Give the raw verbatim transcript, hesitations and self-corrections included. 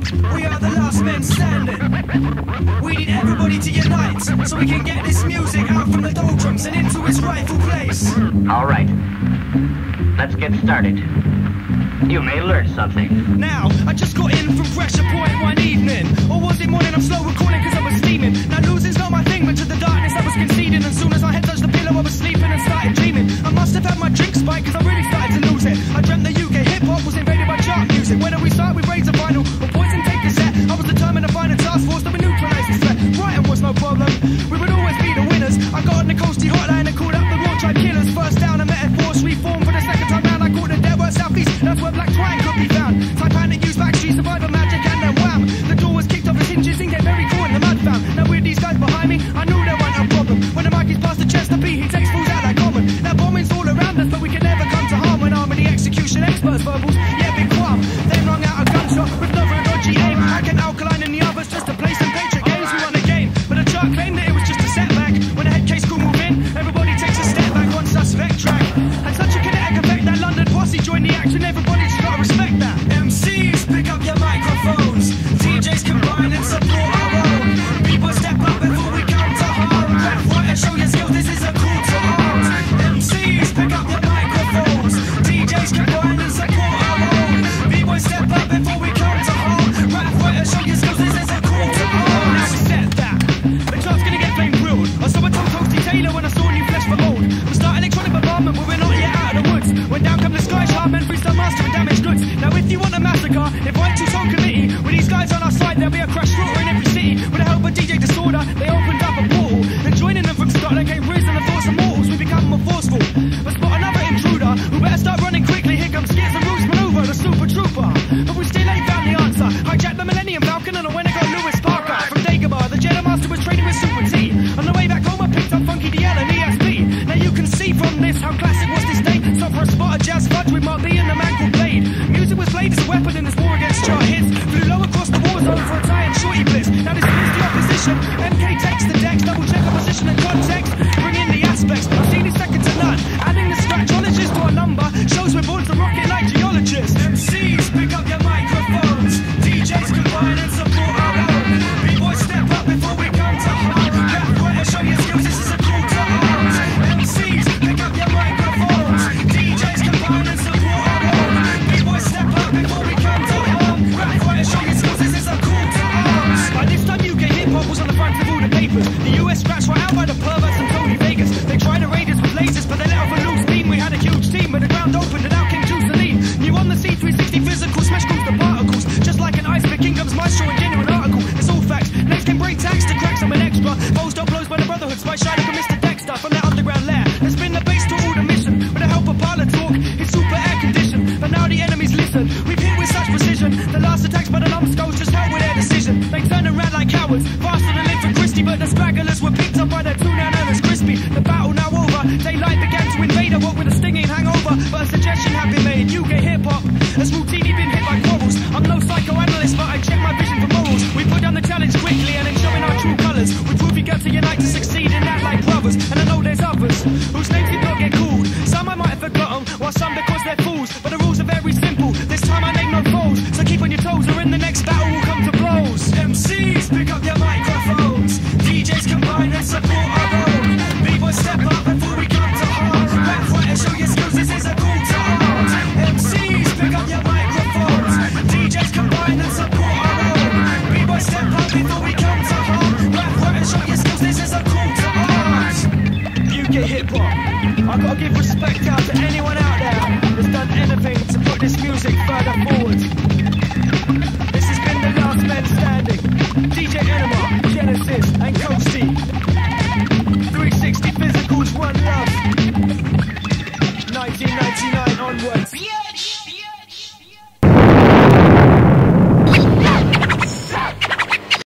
We are the last men standing. We need everybody to unite so we can get this music out from the doldrums and into its rightful place. All right. Let's get started. You may learn something. Now, I just got in from Pressure Point one evening. Or was it morning? I'm slow recording because I was steaming. Now losing's not my thing, but to the darkness I was conceding. And soon as my head touched the pillow I was sleeping and started dreaming. I must have had my drink spiked because I really started to lose it. I dreamt the U K hip-hop was invaded by chart music. When we start with Razor Vinyl or Poison Take a Set, I was determined to find a task force that would neutralise this threat. Brighton was no problem, we would always be the winners. I got on the Coastie hotline and called up the Raw Tribe Killers. First down, I met a force reformed for the second time round. I called the Dead World South East, that's where Black Twine could be found. Titanic used Backstreet Survivor Magic and then wham, the door was kicked off its hinges and get very cool in the mud found. Now with these guys behind me, I knew there wasn't a problem. When the mic is past the chest of P, he takes fools out like common. Now bombing's all around us, but we can never come to harm. When arm of the execution experts verbals, yeah, big qualm. Then rung out a gunshot with another dodgy aim. I can Alkaline and the others just to play some Patriot games. We won the game, but the chart claimed that it was just a setback. When the head case crew move in, everybody takes a step back on suspect track. And such a kinetic effect that London posse joined the action. Everybody's gotta respect that. M Cs, pick up your microphones. D Js combine and support our own. People step up before we come to harm. Left, right, and show your skills, this is a call to arms. M Cs, pick up your microphones. D Js combine and support our own. People step up before we come to harm. Left, right, and show your skills, this is a call to arms. Now we set that. The club's gonna get flame grilled. I saw a Tom Toasty Taylor when I saw New Flesh for Old. We start electronic bombardment, but we're not yet out of the woods. When down come the Sky Sharp and freestyle master and damaged goods. Now if you want a massacre, invite two song committee. With these guys on our side, there'll be a crash slaughter in every city. With the help of D J Disorder, they opened up a portal. And joining them from Scotland came Riz and the thoughts of mortals. We become more forceful. But spot another intruder, who better start running quickly. Here comes Skids and Roots Maneuver, the super trooper. But we still ain't found the answer. Hijacked the Millennium Falcon and I went and got Lewis Parker. From Dagobah, the Jedi Master was trading with Super T. On the way back home, I picked up Funky D L and E S P. Now you can see from this how classic was this day. Stop for a spot of jazz fudge with Mark B and the man called Blade. Music was played as a weapon in this war against chart hits. Flew low across the war zone for a tie and shorty blitz. Now this is the opposition. M K takes the decks, double check our position and context. Bring in the aspects, I've seen it second to none. Adding the scratchologist to our number shows we're born to rocket like geologists. M Cs, pick up your microphones. D Js combine and support our own. B-boys step up before we come to harm. Left, right, and show your skills, this is a call to arms. M Cs, pick up your microphones. D Js combine and support our own. B-boys step up before we come to harm. Left, right, and show your skills, this is a call to arms. By this time U K hip-hop was on the front of all the papers. The U S scratched right out by the perverts and Tony Vegas. They tried to raid us with lasers, but they let off a loose beam. We had a huge team, but the ground opened and out came Juice and Lean. New on the C three sixty physical, smash comes the particles. Just like an iceberg, king comes Maestro and genuine article. It's all facts. Next can break tax to cracks, I'm an extra. Balls don't blows by the Brotherhood, spy shy like a Mister Dexter from that underground lair. Let's spin the bass to all the mission. With the help of pilot talk, it's super air conditioned. But now the enemies listen. We've hit with such precision. The last attacks by the numbskulls just help with their decision. They turn around like cowards, faster than live for Christie. But the stragglers were picked up by their two now known as Crispy. The battle now over. Daylight began to invade. I walk with a stinging hangover. But a suggestion had been made. U K hip hop has routinely been hit by quarrels. I'm no psychoanalyst, but I check my vision for morals. We put down the challenge quickly and in showing our true colours. We prove you got to unite to succeed in that like brothers. And I know there's others whose names did not get called. Some I might have forgotten, while some because they're fools. But the rules are very simple. This time I name no foes. So keep on your toes or in the next battle we'll come to blows. M Cs, pick up your microphones. D Js combine and support our own. B-boys step up before we come to harm. Left, right, and show your skills, this is a call to arms. M Cs, pick up your microphones. D Js combine and support our own. B-boys step up before we come to harm. Left, right, and show your skills, this is a call to arms. U K hip hop, I gotta give respect out to anyone else